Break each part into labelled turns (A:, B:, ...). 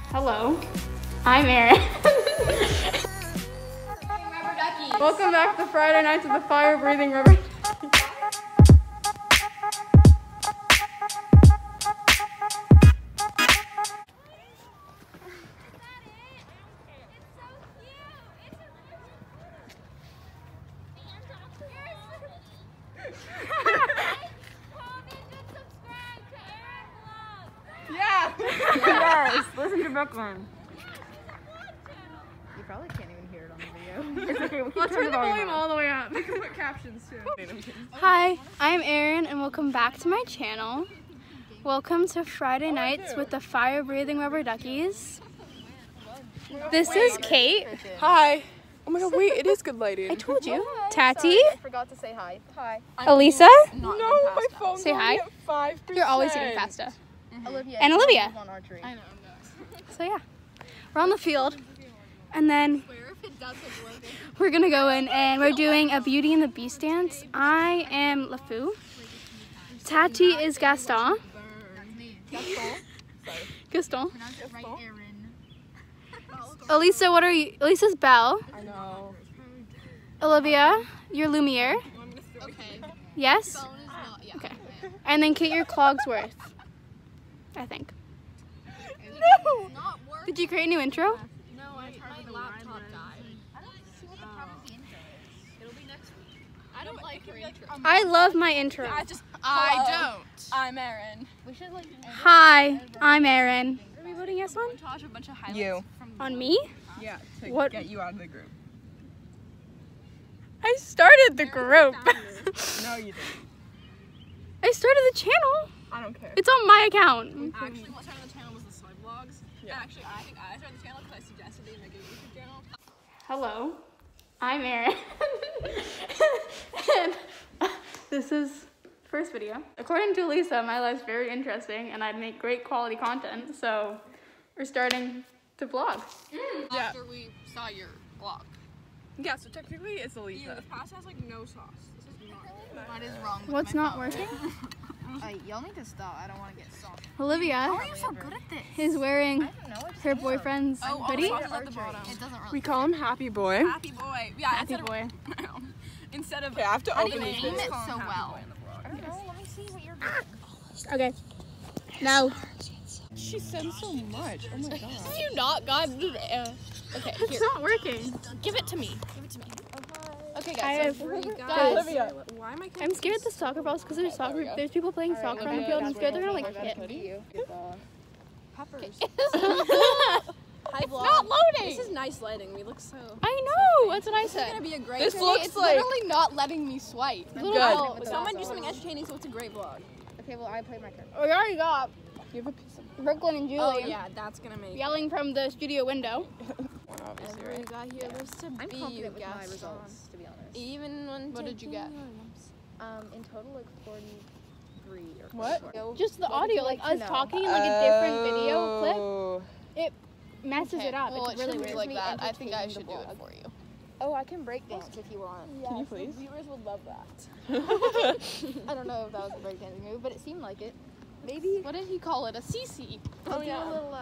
A: Hello, I'm Erin. Welcome back to Friday nights with the Fire Breathing Rubber Duckies. Yeah! Yes! Listen to Brooklyn.
B: You probably can't even hear it on the video.
A: It's okay, we'll turn the volume all the way up. We can put captions too.
C: Hi, I'm Erin and welcome back to my channel. Welcome to Friday nights with the Fire Breathing Rubber Duckies. This is Kate.
D: Hi. Oh my god, wait, it is good lighting.
C: I told you. Tati.
B: I forgot to say hi. Hi.
C: Elisa.
D: No, my phone's
C: Say hi.
D: only at 5%.
C: You're always eating pasta.
B: Olivia.
C: And Olivia.
B: On archery.
A: I know.
C: So yeah, we're on the field. And then we're gonna go in and we're doing a Beauty and the Beast dance. I am LeFou. Tati is Gaston. Gaston. Elisa, what are you? Elisa's Belle.
D: I know.
C: Olivia, you're Lumiere.
A: Okay.
C: Yes? Okay. And then Kate, you're Clogsworth. I think.
D: No!
C: Did you create a new intro?
A: No, I tried my laptop died. I don't see what the problem with the intro is. It'll be next week. I don't like your intro.
C: I love my intro.
A: I don't. I'm Erin.
B: We should like.
C: Hi, I'm Erin. Are we voting yes on?
A: Montage a bunch of highlights
D: You.
A: from
C: On me?
D: Yeah, to
C: What?
D: get you out of the group.
C: I started the group.
D: No, you didn't.
C: I started the channel.
D: I don't care.
C: It's on my account.
A: Actually, what started the channel was the Slug Vlogs.
D: Yeah.
A: Actually, I think I started the channel because I suggested they make a YouTube channel.
C: Hello, I'm Erin. And this is the first video. According to Lisa, my life's very interesting and I'd make great quality content, so we're starting to vlog.
D: Yeah.
A: After we saw your vlog.
D: Yeah, so technically it's Elisa.
A: This pasta has like no sauce. This is not good.
B: What is wrong with
C: What's
B: my
C: not
B: phone?
C: working?
B: Y'all need to stop. I don't want to get soft.
C: Olivia
B: How are you so good at this?
C: is wearing
B: I don't know. It's
C: her boyfriend's hoodie.
A: sauce is at the bottom.
B: It doesn't really.
D: We call him Happy Boy.
A: Happy boy. Yeah,
C: Happy boy.
A: Instead of
D: Okay, I have to
B: How do
D: open
B: you
D: these
B: name
D: things.
B: it
A: call him
B: so
A: Happy
B: well?
A: Boy in the vlog.
B: I don't know. Let me see what you're doing.
C: Okay. Now,
D: She said so much. Oh my god.
A: you not got okay,
C: it's not working.
A: give it to me. Give it to me. Okay,
C: I
A: guys.
C: have,
A: Guys,
D: Olivia.
A: why am I?
C: I'm scared of the soccer balls because there's soccer. There's people playing soccer on the field. I'm scared they're gonna like hit.
B: Peppers.
A: Hi, vlog.
C: Not loading.
A: This is nice lighting. We look so.
C: I know. That's what I
A: This is
C: said.
A: gonna be a great.
D: This
A: video.
D: looks
A: it's
D: like-
A: literally not letting me swipe.
C: Little
D: Good.
C: ball.
A: Someone do something entertaining, so it's a great vlog.
B: Okay, well I played my turn.
C: We already got
D: You have a piece of
C: Brooklyn and Julie
A: Oh yeah, that's gonna make.
C: yelling from the studio window.
D: one, obviously,
A: Every
D: right?
A: guy here lives to
B: I'm
A: be
B: confident with my
A: Gaston.
B: results, to be honest.
A: Even when.
C: What did you get?
B: In total, like 43 or
D: What?
B: 44.
C: Just the
B: What would
C: audio,
B: you
C: like
B: like to
C: us
B: know?
C: talking in like a different video clip,
D: Oh.
C: messes it up.
A: Well,
C: It's
A: it
C: really
A: shouldn't be
C: weird.
A: like that. I think I should do it
B: vlog.
A: for you.
B: Oh, I can break dance if you want.
D: Can you please?
A: Viewers would love that.
B: I don't know if that was a breakdancing move, but it seemed like it. Maybe.
A: What did he call it? A CC.
B: I'll do
D: yeah.
B: a little.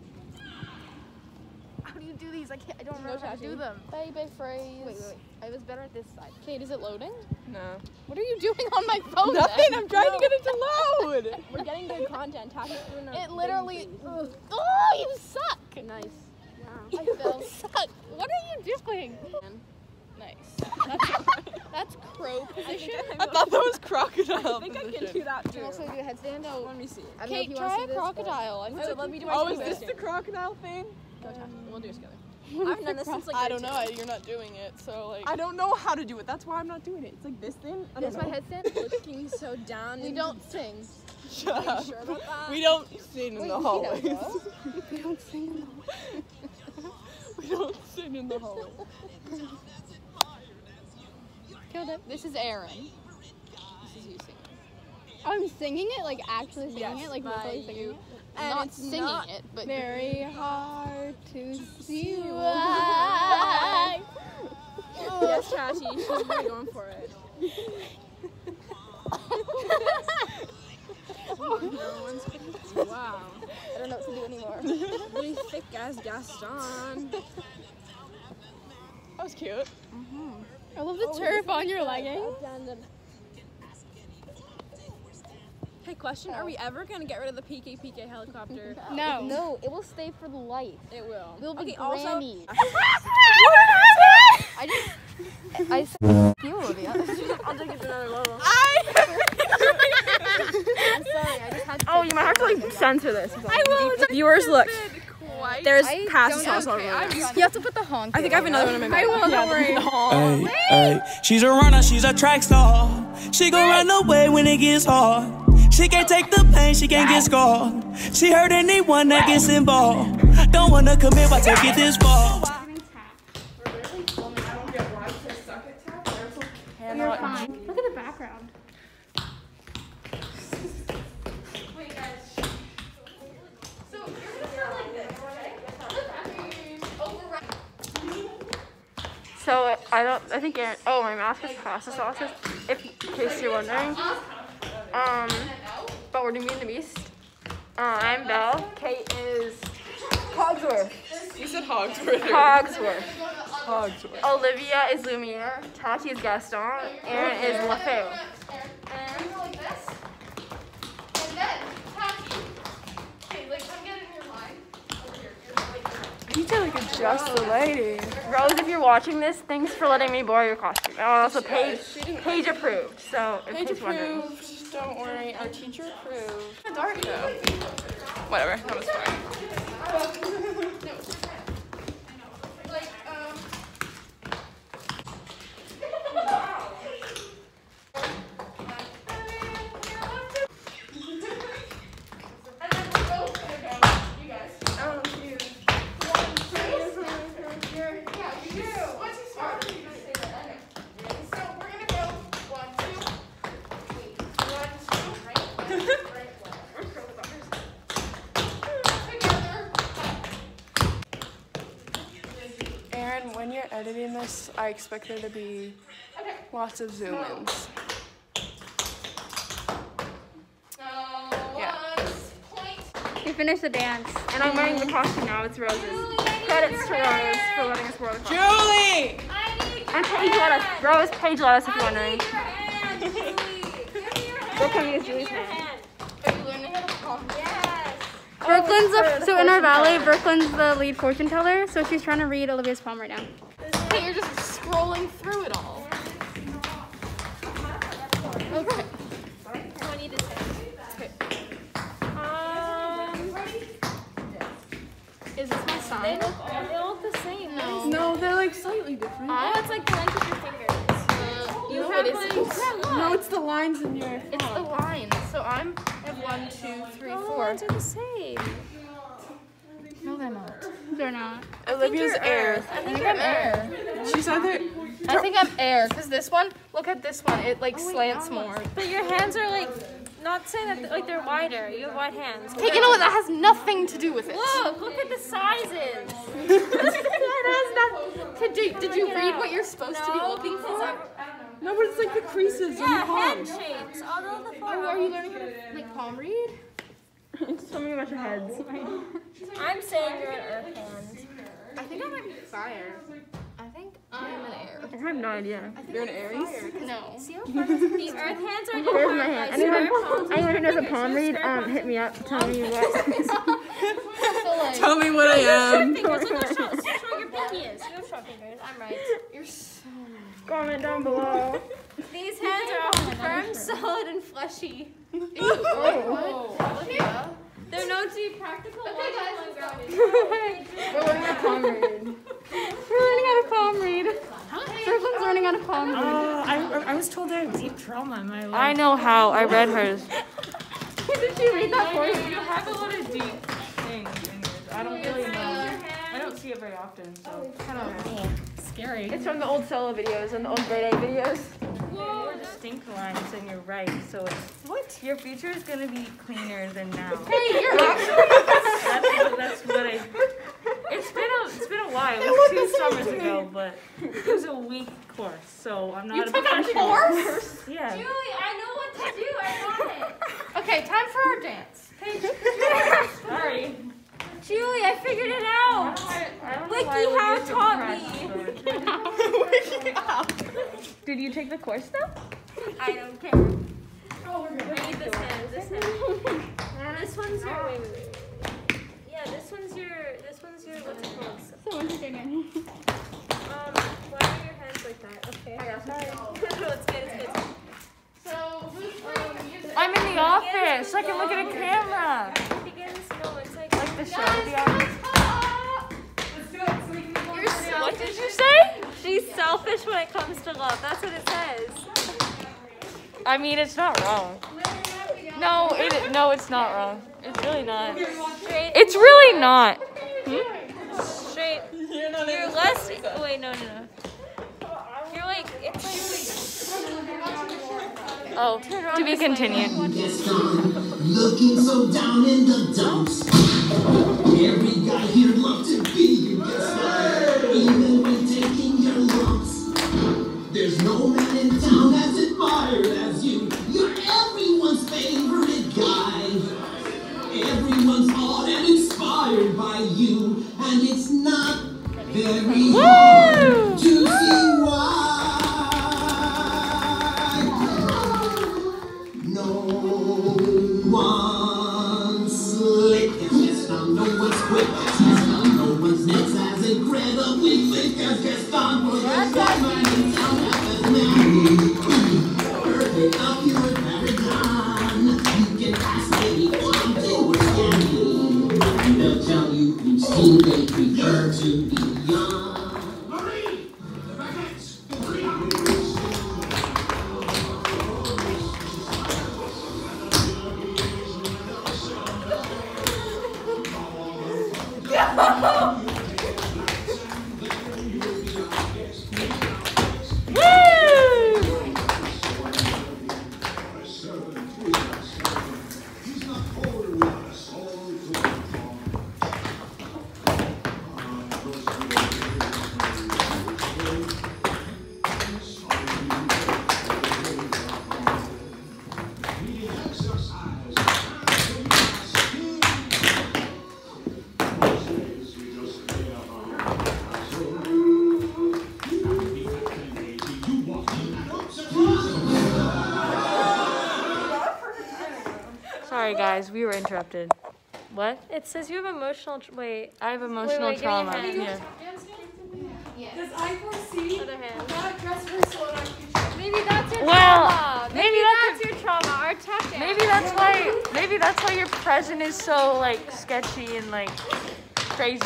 B: How do you do these? I don't remember how to do them.
A: Baby phrase.
B: Wait. I was better at this side.
A: Kate, is it loading?
D: No.
A: What are you doing on my phone?
D: Nothing.
A: then?
D: I'm trying to get it to load.
A: We're getting good content. Tap it through.
C: It literally.
A: Oh, you suck.
B: Nice.
A: You suck. What are you doing? Nice. That's crow position.
D: I thought that was crocodile.
A: I think I
D: position.
A: can do that
B: You
A: too.
B: can also do a headstand. Oh,
A: Let me see.
B: I don't know if
A: Kate,
B: you want to
A: try
B: see
A: a
B: this, but-
A: crocodile. I feel let me do my
D: Oh, is
A: two
D: this
A: twist.
D: the crocodile thing?
A: Go, Tap. We'll do it together. I haven't done this since like
D: I don't
A: grade
D: know.
A: two.
D: You're not doing it, so like. I don't know how to do it. That's why I'm not doing it. It's like this thing. I don't
B: That's my
D: know.
B: headstand.
A: Looking so down. We don't sing.
D: Shut
A: Are
D: up.
A: you sure about that?
D: We don't sing in
B: Wait,
D: the
B: he
D: hallways.
B: does,
C: We don't sing in the
D: We don't sing in the hallways.
C: Killed it.
A: This is Erin. This is you singing.
C: I'm singing it, like actually singing
A: Yes,
C: it, like
A: by
C: literally singing
A: you.
C: it.
A: And
C: Not
A: it's singing
C: not
A: it, but
C: Very hard to see
A: you.
C: why.
A: Yes, Chatty, she's really going for it.
D: Wow.
B: I don't know what to do anymore.
D: Really thick as Gaston. That was cute.
C: I love the turf on your leggings.
D: Hey, question, are we ever gonna get rid of the PK helicopter?
C: No.
B: No, it will stay for the life.
D: It will.
B: We'll be
D: also,
B: grannies. I said you, Olivia.
D: I'll take it to another level.
B: I'm sorry, I just had to.
D: Oh, you might have to like censor this. I will. Viewers, look. There's pasta sauce all over.
B: You have to put the honk.
D: I think I have another one in my mouth.
C: don't worry.
E: Ay, ay. She's a runner, she's a track star. She gon' run away when it gets hard. She can't take the pain, she can't get scarred. She hurt anyone that gets involved. Don't wanna commit, but take it this far.
C: You're fine. Look at the background.
D: So I think Erin, oh, my mask is pasta sauces, in case you're wondering. But we're doing Beauty and the Beast. I'm Belle. Kate is Cogsworth.
F: You said Hogsworth.
D: Cogsworth.
F: Hogsworth.
D: Olivia is Lumiere. Tati is Gaston. Erin is LaFeu.
F: You need to like adjust the lighting.
D: Rose, if you're watching this, thanks for letting me borrow your costume. And also Paige approved. So in case you're wondering.
F: Approved. Don't worry, our teacher approved. It's dark though. Whatever, that was fine. Erin, when you're editing this, I expect there to be lots of zoom-ins. Yeah.
C: We finished the dance.
D: And I'm wearing the costume now. It's Rose's. Credits to Rose for letting us wear the costume.
F: Julie!
D: And Paige let us. Rose, Paige let us if you're wondering. Brooklyn is Julie's hand.
C: Brooklyn's so in our valley, Brooklyn's the lead fortune teller, so she's trying to read Olivia's palm right now.
A: Hey, you're just scrolling through it all. Okay. I need to say. Is this my sign? They look the same.
F: No, they're like slightly different.
A: Oh, it's like the length of your fingers. You
F: No,
A: have
F: it
A: like,
F: isn't. No, it's the lines in your.
A: it's the lines. So I have 1, 2, 3, 4. The lines are the same.
B: No, they're not.
C: They're not.
F: Olivia's air.
A: I think I'm air.
F: She's either.
A: I think I'm air, because this one, look at this one, it like slants more.
G: But your hands are like, not saying that like they're wider. You have wide hands.
A: Hey, you know what? That has nothing to do with it.
G: Look at the sizes.
A: That has nothing to do. Did you read what you're supposed to be looking for?
F: No, but it's like the creases in your
G: Yeah, hand
F: palms.
G: shapes. Although the
A: Oh, are you learning how to like palm read?
D: Tell me about your heads.
G: I'm saying you're an earth hand.
A: I think I might be fire. I think I'm an air.
D: I have no idea.
F: You're an Aries?
A: No.
G: The earth hands are
D: Here's my hand. Anyone who knows a palm read, hit me up. Tell me what.
F: Tell me what I am.
G: fingers. Look how strong your pinky is. You have strong fingers. I'm right.
A: You're so.
D: Comment down below.
G: These hands are all firm, solid, and fleshy. They're known to be practical, logical, and grounded.
D: We're learning how to palm read.
C: We're learning how to palm read. Brooklyn's learning how to palm read.
H: I was told I have deep trauma in my life.
D: I know how. I read hers.
C: Did she read that for you?
H: You have a lot of deep things in yours. I don't really know. I don't see it very often, so it's kind of scary.
D: It's from the old solo videos and the old grade A videos.
H: More distinct lines, and you're right. So it's your future is gonna be cleaner than now.
A: Hey, you're
H: That's what I. It's been a while. It was 2 summers ago, but it was a week course, so I'm not
A: You
H: a
A: took a
H: professional.
A: course?
H: Yeah.
G: Julie, I know what to do. I got it.
A: Okay, time for
G: figured it out. Wiki How taught me.
F: Did you take the course though?
G: I don't care. I need this hand. This one's your. Wait. Yeah, this one's your. What's it called?
C: Someone's again.
G: Why are your hands like that? Okay. It's good. So,
F: I'm in the office. I can look at a camera.
G: it begins. No, it's like
F: The show. The office.
G: What did you say? She's selfish when it comes to love. That's what it says.
F: I mean, it's not wrong. No, it's not wrong. It's really not. It's really not.
G: Straight. You're less. Wait, no. You're like. It's like.
F: Oh, to be continued.
E: Looking so down in the dumps. Every guy here loves to be your guest star. Even when taking your lumps. There's no man in town as admired as you. You're everyone's favorite guy. Everyone's awed and inspired by you. And it's not very hard to see why. No one's slick as Gaston, no one's quick as Gaston, no one's next as incredibly thick as Gaston. For there's no man in town as married. Perfect accurate paragon. You can ask any time they were scanning, and they'll tell you each team they prefer to be young.
F: Sorry guys, we were interrupted. What?
G: It says you have emotional. Wait.
F: I have emotional
G: give me your
F: trauma.
G: hand.
F: Yeah.
H: Because I foresee
G: Other hand.
H: that dress rehearsal in our future.
G: Maybe that's your
F: Well,
G: trauma.
F: maybe
G: that's your trauma. Our tap dance.
F: Maybe that's why your present is so like sketchy and like crazy.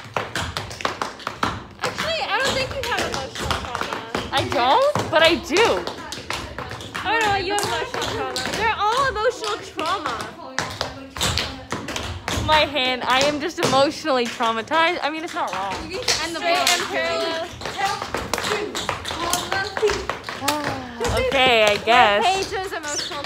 G: Actually, I don't think you have emotional trauma.
F: I don't, but I do.
G: Oh no, you have emotional trauma. They're all emotional trauma.
F: My hand, I am just emotionally traumatized. I mean, it's not wrong.
G: You need to end the and parallel.
F: Okay, I guess.
G: Paige's emotional